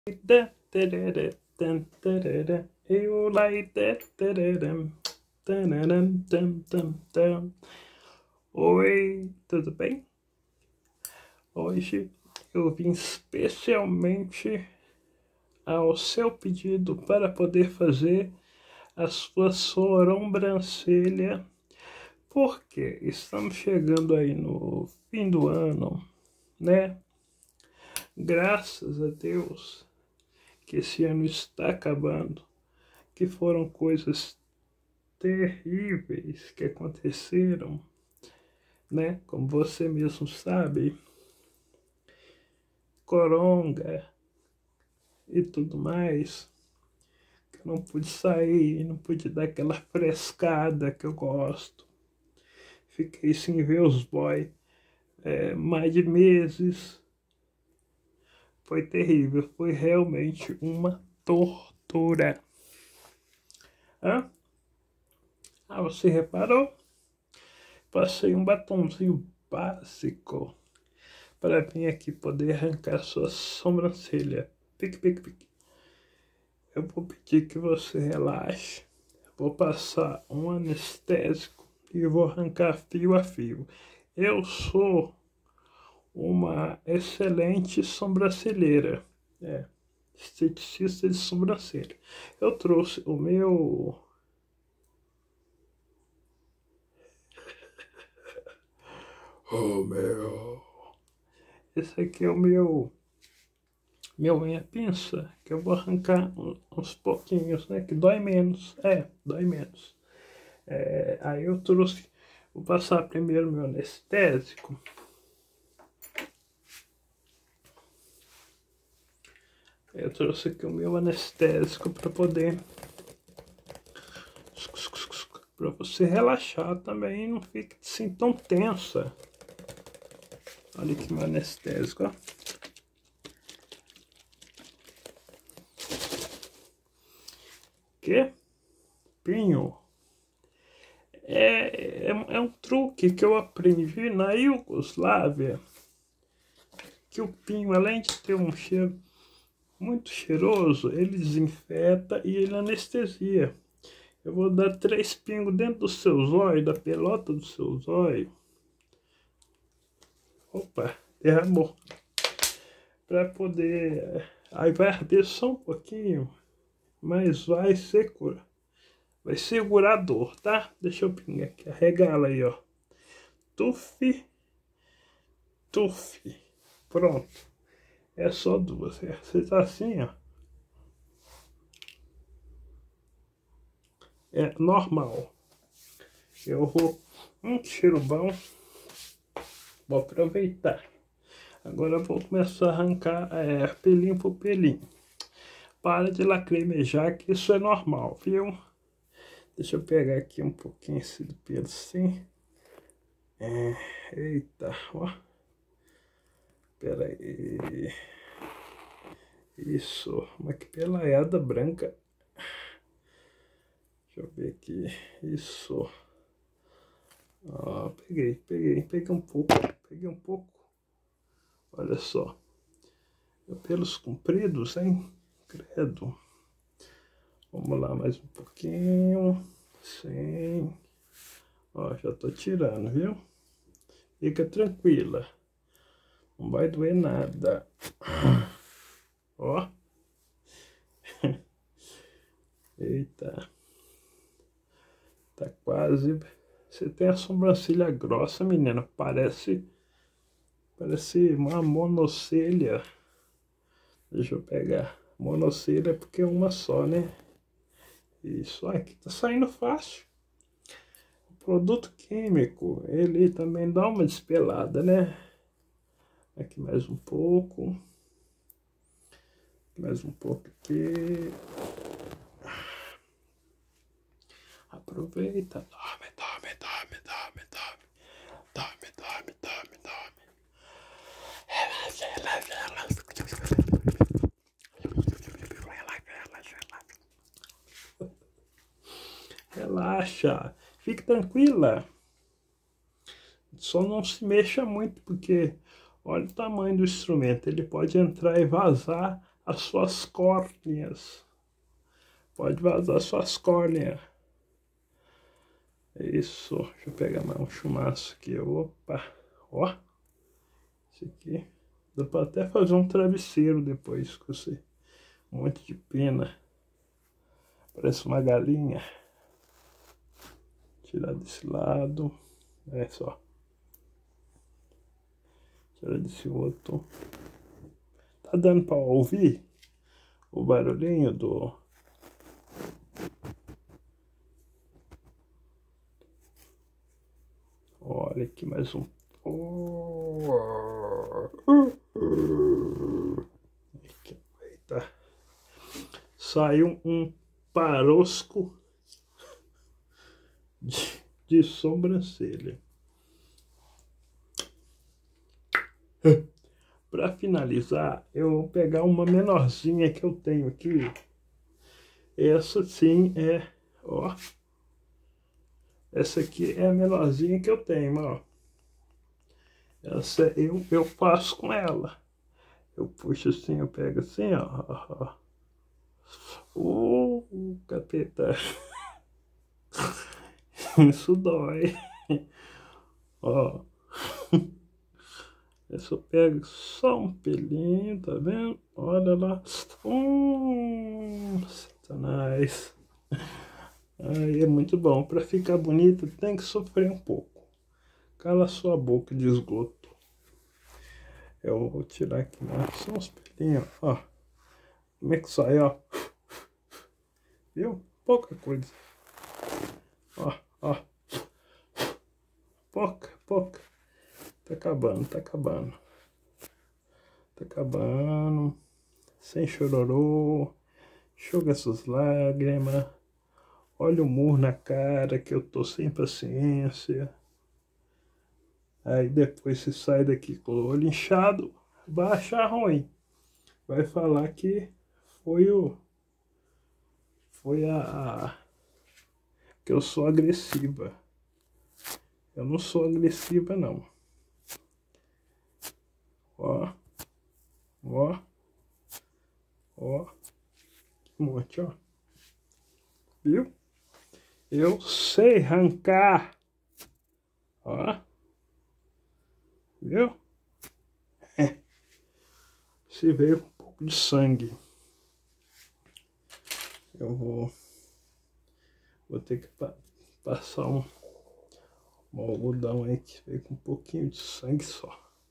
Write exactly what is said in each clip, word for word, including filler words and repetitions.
that, da-da-da, dun, da-da-da. You like that, da-da-dum, da-da-dum, dum, dum, dum. Oi, tudo bem? Hoje eu vim especialmente ao seu pedido para poder fazer a sua sobrancelha, porque estamos chegando aí no fim do ano, né? Graças a Deus que esse ano está acabando, que foram coisas terríveis que aconteceram, né? Como você mesmo sabe, coronga e tudo mais, que eu não pude sair, não pude dar aquela frescada que eu gosto. Fiquei sem ver os boys é, mais de meses. Foi terrível, foi realmente uma tortura. Hã? Ah, você reparou? Passei um batonzinho básico para vir aqui poder arrancar sua sobrancelha. Pique, pique, pique. Eu vou pedir que você relaxe. Vou passar um anestésico e vou arrancar fio a fio. Eu sou uma excelente sobrancelheira. É, esteticista de sobrancelha. Eu trouxe o meu... Oh, meu... Esse aqui é o meu... Meu unha pinça, que eu vou arrancar uns pouquinhos, né? Que dói menos. É, dói menos. É, aí eu trouxe... Vou passar primeiro meu anestésico. Eu trouxe aqui o meu anestésico para poder... para você relaxar também e não fique assim tão tensa. Olha aqui meu anestésico, ó. Que? Pinho. É, é, é um truque que eu aprendi na Iugoslávia. Que o pinho, além de ter um cheiro muito cheiroso, ele desinfeta e ele anestesia. Eu vou dar três pingos dentro do seu zóio, da pelota do seu zóio. Opa, derramou. Para poder... Aí vai arder só um pouquinho, mas vai segurar. Vai segurar a dor, tá? Deixa eu pingar aqui, arregala aí, ó. Tuf, tuf. Pronto. É só duas. Você tá assim, ó. É normal. Eu vou... Um cheiro bom. Vou aproveitar. Agora eu vou começar a arrancar é, pelinho por pelinho. Para de lacrimejar, que isso é normal, viu? Deixa eu pegar aqui um pouquinho esse do pelo assim. É, eita, ó. Pera aí. Isso, uma que pelaiada branca. Deixa eu ver aqui. Isso. Ó, peguei, peguei, peguei um pouco, peguei um pouco. Olha só. Pelos compridos, hein? Credo. Vamos lá, mais um pouquinho. Sim. Ó, já tô tirando, viu? Fica tranquila. Não vai doer nada. Ó. Eita. Tá quase... Você tem a sobrancelha grossa, menina. Parece... Parece uma monocelha. Deixa eu pegar. Monocelha porque é uma só, né? Isso aqui tá saindo fácil. O produto químico, ele também dá uma despelada, né? Aqui mais um pouco. Mais um pouco aqui. Aproveita. Dorme, dorme, dorme, dorme, dorme. Dorme, dorme, dorme, dorme. Relaxa, relaxa, relaxa. Relaxa, fique tranquila. Só não se mexa muito, porque olha o tamanho do instrumento. Ele pode entrar e vazar as suas córneas. Pode vazar suas córneas. Isso. Deixa eu pegar mais um chumaço aqui. Opa. Ó. Esse aqui. Dá pra até fazer um travesseiro depois com esse monte de pena. Parece uma galinha. Tirar desse lado. É só. Tirar desse outro. Tá dando pra ouvir o barulhinho do... Olha aqui mais um. Eita. Saiu um parosco de, de sobrancelha. Para finalizar, eu vou pegar uma menorzinha que eu tenho aqui. Essa sim é, ó. Essa aqui é a menorzinha que eu tenho, ó. Essa eu, eu faço com ela. Eu puxo assim, eu pego assim, ó. Ô, oh, capeta. Isso dói. Ó. Essa eu pego só um pelinho, tá vendo? Olha lá. Hum, Satanás. Aí é muito bom. Para ficar bonito tem que sofrer um pouco. Cala sua boca de esgoto. Eu vou tirar aqui mais só uns pelinhos, ó. Como é que sai, ó? Viu? Pouca coisa. Ó, ó. Pouca, pouca. Tá acabando, tá acabando. Tá acabando. Sem chororô. Enxuga essas lágrimas. Olha o murro na cara que eu tô sem paciência. Aí depois você sai daqui com o olho inchado, vai achar ruim. Vai falar que foi o... Foi a... a que eu sou agressiva. Eu não sou agressiva, não. Ó. Ó. Ó. Um monte, ó. Viu? Eu sei arrancar. Ó. Viu? É. Se veio um pouco de sangue. Eu vou... Vou ter que pa passar um, um algodão aí que veio com um pouquinho de sangue só.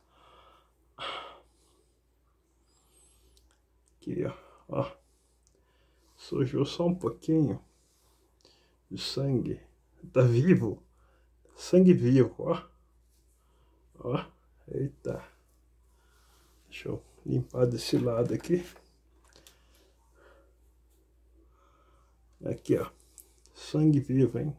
Aqui, ó. Ó. Sujou só um pouquinho de sangue. Tá vivo. Sangue vivo, ó. Ó. Eita. Deixa eu limpar desse lado aqui. Aqui, ó. Sangue vivo, hein?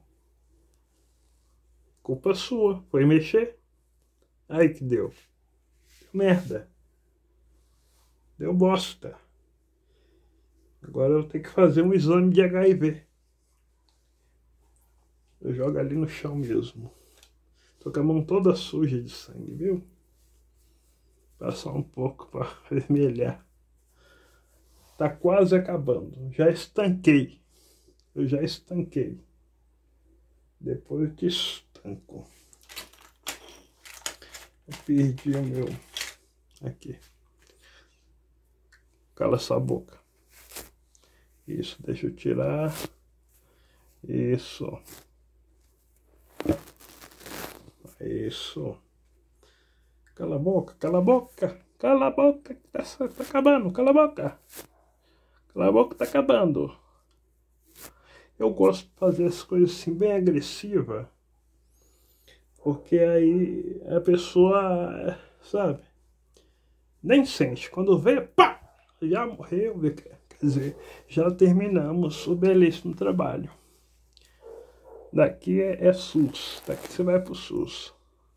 Culpa sua. Foi mexer? Aí que deu. Deu merda. Deu bosta. Agora eu tenho que fazer um exame de H I V. Eu jogo ali no chão mesmo. Tô com a mão toda suja de sangue, viu? Passar um pouco para vermelhar. Tá quase acabando. Já estanquei. Eu já estanquei. Depois eu te estanco. Eu perdi o meu... Aqui. Cala essa boca. Isso, deixa eu tirar. Isso. Isso. Cala a boca, cala a boca. Cala a boca, tá, tá acabando, cala a boca. Cala a boca, tá acabando. Eu gosto de fazer as coisas assim, bem agressiva. Porque aí a pessoa, sabe, nem sente. Quando vê, pá, já morreu. Quer dizer, já terminamos o belíssimo trabalho. Daqui é, é SUS. Daqui você vai pro SUS.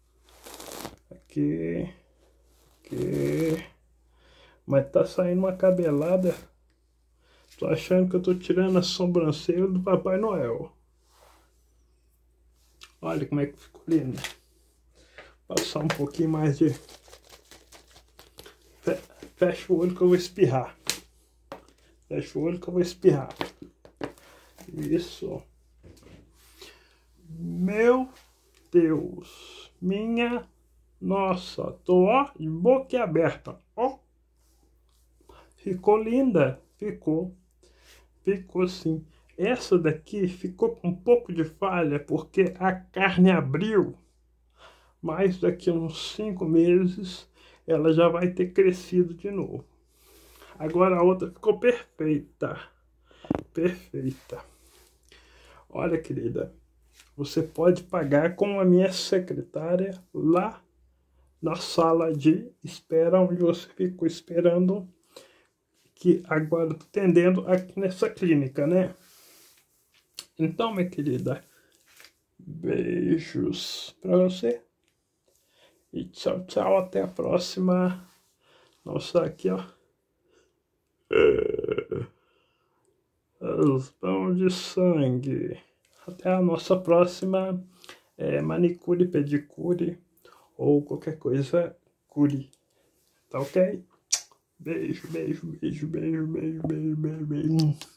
Aqui. Aqui. Mas tá saindo uma cabelada. Tô achando que eu tô tirando a sobrancelha do Papai Noel. Olha como é que ficou lindo. Passar um pouquinho mais de... Fecha o olho que eu vou espirrar. Fecha o olho que eu vou espirrar. Isso. Meu Deus. Minha nossa. Tô, ó, de boca aberta. Ó. Ficou linda. Ficou. Ficou sim. Essa daqui ficou com um pouco de falha porque a carne abriu. Mas daqui a uns cinco meses ela já vai ter crescido de novo. Agora a outra ficou perfeita. Perfeita. Olha, querida, você pode pagar com a minha secretária lá na sala de espera, onde você ficou esperando, que agora estou atendendo aqui nessa clínica, né? Então, minha querida, beijos para você. E tchau, tchau, até a próxima. Nossa, aqui, ó. As mãos de sangue. Até a nossa próxima é, manicure, pedicure ou qualquer coisa cure. Tá ok? Beijo, beijo, beijo, beijo, beijo, beijo, beijo, beijo.